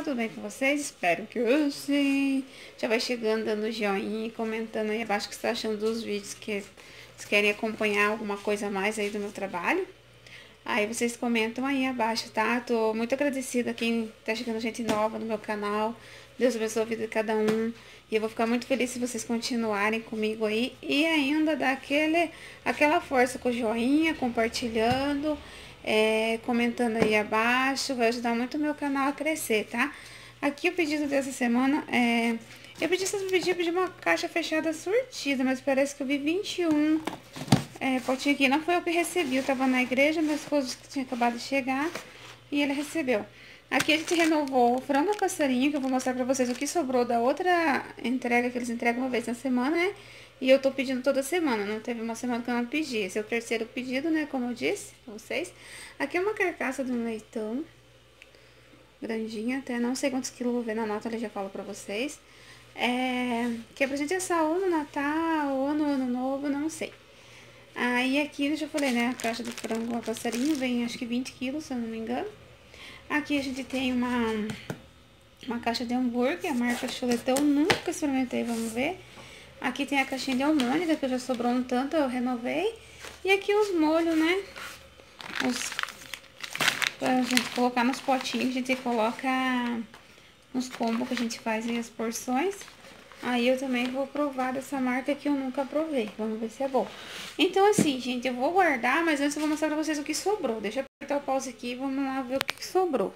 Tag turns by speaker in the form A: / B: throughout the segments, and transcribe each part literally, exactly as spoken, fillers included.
A: tudo bem com vocês? Espero que eu sim. Já vai chegando, dando joinha e comentando aí abaixo o que você está achando dos vídeos, que vocês querem acompanhar alguma coisa a mais aí do meu trabalho. Aí vocês comentam aí abaixo, tá? Tô muito agradecida a quem tá chegando gente nova no meu canal. Deus abençoe a vida de cada um. E eu vou ficar muito feliz se vocês continuarem comigo aí. E ainda dar aquele, aquela força com o joinha, compartilhando, é, comentando aí abaixo. Vai ajudar muito o meu canal a crescer, tá? Aqui o pedido dessa semana é... Eu pedi, eu pedi, eu pedi uma caixa fechada surtida, mas parece que eu vi vinte e um é, potinho aqui. Não foi eu que recebi, eu tava na igreja, meu esposo que tinha acabado de chegar e ele recebeu. Aqui a gente renovou o frango a passarinho, que eu vou mostrar pra vocês o que sobrou da outra entrega que eles entregam uma vez na semana, né? E eu tô pedindo toda semana, não teve uma semana que eu não pedi. Esse é o terceiro pedido, né, como eu disse pra vocês. Aqui é uma carcaça de um leitão, grandinha até, não sei quantos quilos, vou ver na nota, eu já falo pra vocês. É, que é pra gente assar ou no Natal, ou no Ano Novo, não sei. Aí aqui, eu já falei, né, a caixa de frango a passarinho vem acho que vinte quilos, se eu não me engano. Aqui a gente tem uma, uma caixa de hambúrguer, a marca Chuletão, nunca experimentei, vamos ver. Aqui tem a caixinha de almôndega, que já sobrou um tanto, eu renovei. E aqui os molhos, né, os, pra gente colocar nos potinhos, a gente coloca nos combos que a gente faz aí as porções. Aí eu também vou provar dessa marca que eu nunca provei. Vamos ver se é bom. Então assim, gente, eu vou guardar, mas antes eu vou mostrar pra vocês o que sobrou. Deixa eu apertar o pause aqui e vamos lá ver o que sobrou.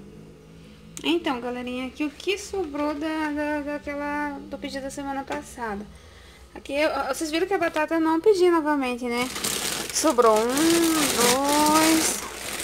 A: Então, galerinha, aqui o que sobrou da, da, daquela, do pedido da semana passada. Aqui, eu, vocês viram que a batata eu não pedi novamente, né? Sobrou um, dois,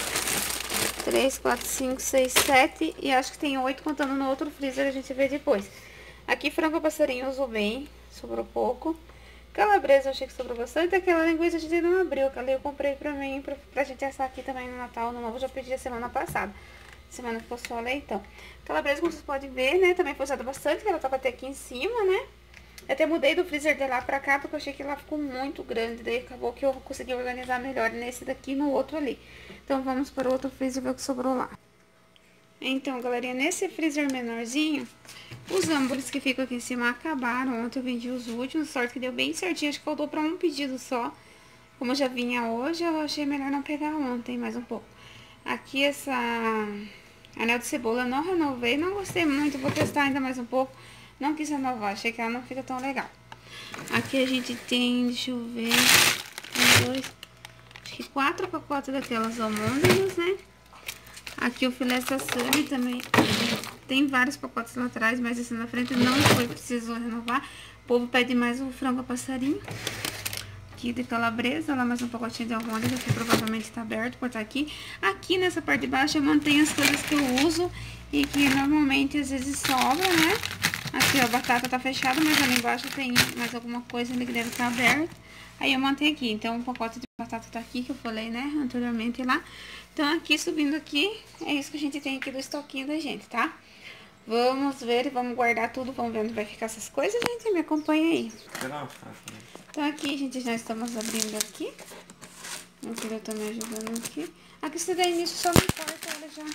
A: três, quatro, cinco, seis, sete e acho que tem oito contando no outro freezer, a gente vê depois. Aqui frango passarinho usou bem, sobrou pouco. Calabresa eu achei que sobrou bastante. Aquela linguiça a gente não abriu, aquela eu comprei pra mim, pra, pra gente assar aqui também no Natal, no Novo, já pedi a semana passada. Semana ficou só leitão. Calabresa, como vocês podem ver, né, também foi usada bastante, que ela tava até aqui em cima, né. Eu até mudei do freezer de lá pra cá, porque eu achei que ela ficou muito grande, daí acabou que eu consegui organizar melhor nesse daqui e no outro ali. Então vamos para o outro freezer ver o que sobrou lá. Então, galerinha, nesse freezer menorzinho, os hambúrgueres que ficam aqui em cima acabaram. Ontem eu vendi os últimos, sorte que deu bem certinho, acho que faltou pra um pedido só. Como já vinha hoje, eu achei melhor não pegar ontem, mais um pouco. Aqui essa anel de cebola eu não renovei, não gostei muito, vou testar ainda mais um pouco. Não quis renovar, achei que ela não fica tão legal. Aqui a gente tem, deixa eu ver, um, dois, acho que quatro pacotes daquelas almôndegas, né? Aqui o filé sassami também tem vários pacotes lá atrás, mas esse na frente não foi preciso renovar. O povo pede mais o frango a passarinho. Aqui de calabresa, lá mais um pacotinho de almôndega que provavelmente está aberto por estar aqui. Aqui nessa parte de baixo eu mantenho as coisas que eu uso e que normalmente às vezes sobra, né? Aqui ó, a batata tá fechada, mas ali embaixo tem mais alguma coisa ali que deve estar aberto. Aí eu mantenho aqui, então o pacote de batata tá aqui, que eu falei, né, anteriormente lá. Então aqui, subindo aqui, é isso que a gente tem aqui do estoquinho da gente, tá? Vamos ver e vamos guardar tudo, vamos ver onde vai ficar essas coisas, gente, me acompanha aí. Então aqui, gente, já estamos abrindo aqui. Meu filho tá me ajudando aqui. Aqui se der início só não importa, ela já...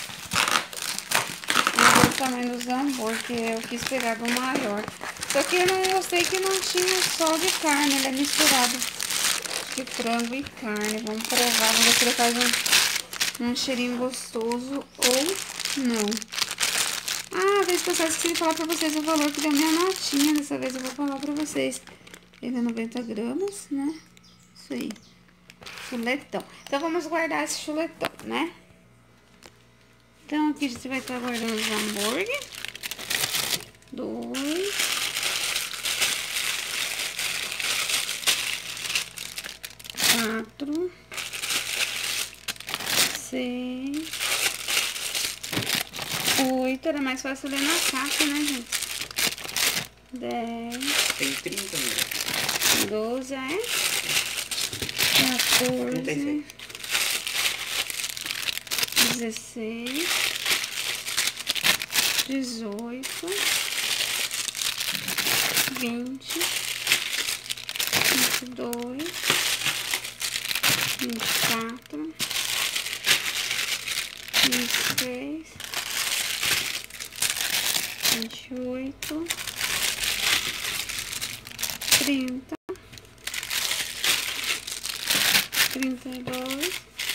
A: O tamanho dos hambúrguer, eu quis pegar do maior. Só que eu, não, eu sei que não tinha só de carne, ele é misturado de frango e carne. Vamos provar, vamos ver se ele faz um, um cheirinho gostoso ou não. Ah, a vez passada esqueci de falar pra vocês o valor que deu minha notinha. Dessa vez eu vou falar pra vocês. Ele é noventa gramas, né? Isso aí. Chuletão. Então vamos guardar esse chuletão, né? Então aqui a gente vai estar guardando os hambúrguer. Dois. Quatro. Seis. Oito. Era mais fácil ler na caixa, né, gente? Dez.
B: Tem trinta mil.
A: Doze, é? Quatorze. Dezesseis. Dezoito. Vinte. Vinte e dois. Vinte e quatro. Vinte e seis. oito, trinta, trinta e dois,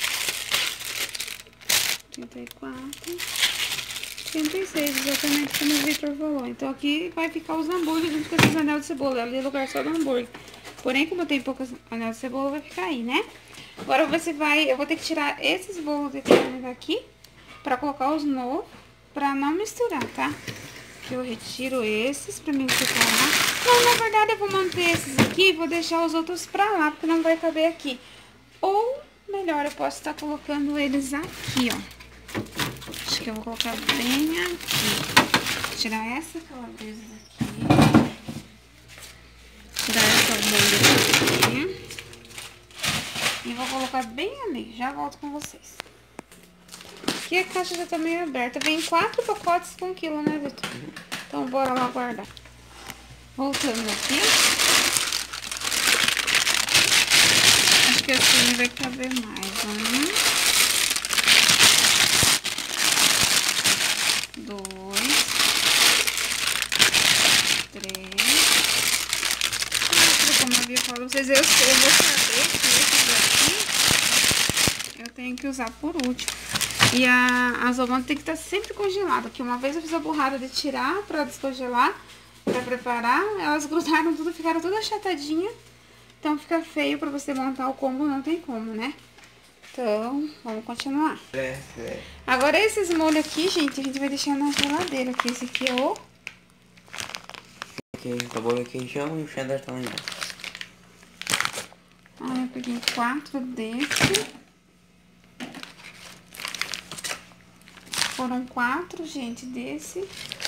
A: trinta e quatro, trinta e seis, exatamente como o Victor falou. Então aqui vai ficar os hambúrgueres junto com esses anel de cebola. Ali é lugar só do hambúrguer. Porém, como tem poucos anel de cebola, vai ficar aí, né? Agora você vai... Eu vou ter que tirar esses bolos de carne daqui pra colocar os novos, pra não misturar, tá? Que eu retiro esses pra mim separar. Não, na verdade eu vou manter esses aqui e vou deixar os outros pra lá, porque não vai caber aqui. Ou, melhor, eu posso estar colocando eles aqui, ó. Acho que eu vou colocar bem aqui. Vou tirar essa calabresa daqui. Tirar essa molho daqui. E vou colocar bem ali. Já volto com vocês. Aqui a caixa já tá meio aberta. Vem quatro pacotes com um quilo, né, Vitor? Então, bora lá guardar. Voltando aqui. Acho que assim vai caber mais. Um. Dois. Três. Como eu havia falado pra vocês, eu, eu vou saber que esse daqui eu tenho que usar por último. E a, as ovanas tem que estar sempre congelada. Porque uma vez eu fiz a burrada de tirar pra descongelar, pra preparar, elas grudaram tudo, ficaram todas achatadinhas. Então fica feio pra você montar o combo, não tem como, né? Então, vamos continuar.
B: É, é.
A: Agora esses molhos aqui, gente, a gente vai deixar na geladeira, que esse aqui é o...
B: Aqui, acabou o queijão e o cheddar tá lá embaixo.
A: Ah, eu peguei quatro desse. Foram quatro, gente, desse.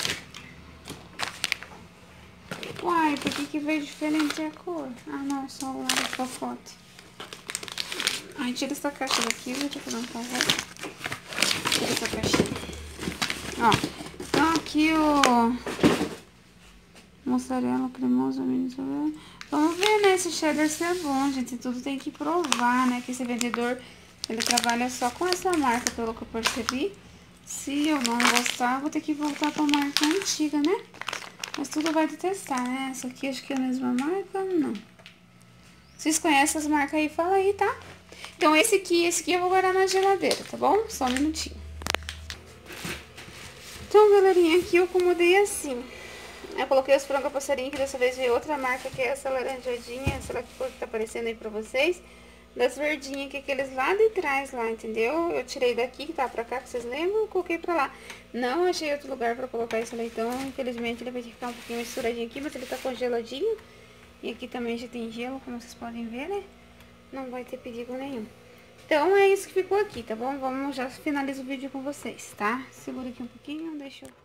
A: Uai, por que que veio diferente a cor? Ah, não, só o lado do pacote. Ai, tira essa caixa daqui, vou te fazer um favor. Tira essa caixinha. Ó, então aqui o mussarela cremosa, mussarela. Vamos ver, né, se o cheddar se é bom, gente. Tudo tem que provar, né, que esse vendedor, ele trabalha só com essa marca, pelo que eu percebi. Se eu não gostar, vou ter que voltar pra marca antiga, né? Mas tudo vai de testar, né? Essa aqui acho que é a mesma marca, não. Vocês conhecem as marcas aí? Fala aí, tá? Então, esse aqui, esse aqui eu vou guardar na geladeira, tá bom? Só um minutinho. Então, galerinha, aqui eu acomodei assim. Eu coloquei os frango passarinho, que dessa vez veio outra marca, que é essa laranjadinha, essa que cor que tá aparecendo aí pra vocês. Das verdinhas, que é aqueles lá de trás lá, entendeu? Eu tirei daqui, que tá pra cá, que vocês lembram, e coloquei pra lá. Não achei outro lugar pra colocar esse leitão, infelizmente ele vai ter que ficar um pouquinho misturadinho aqui, mas ele tá congeladinho. E aqui também já tem gelo, como vocês podem ver, né? Não vai ter perigo nenhum. Então, é isso que ficou aqui, tá bom? Vamos, já finalizo o vídeo com vocês, tá? Segura aqui um pouquinho, deixa eu...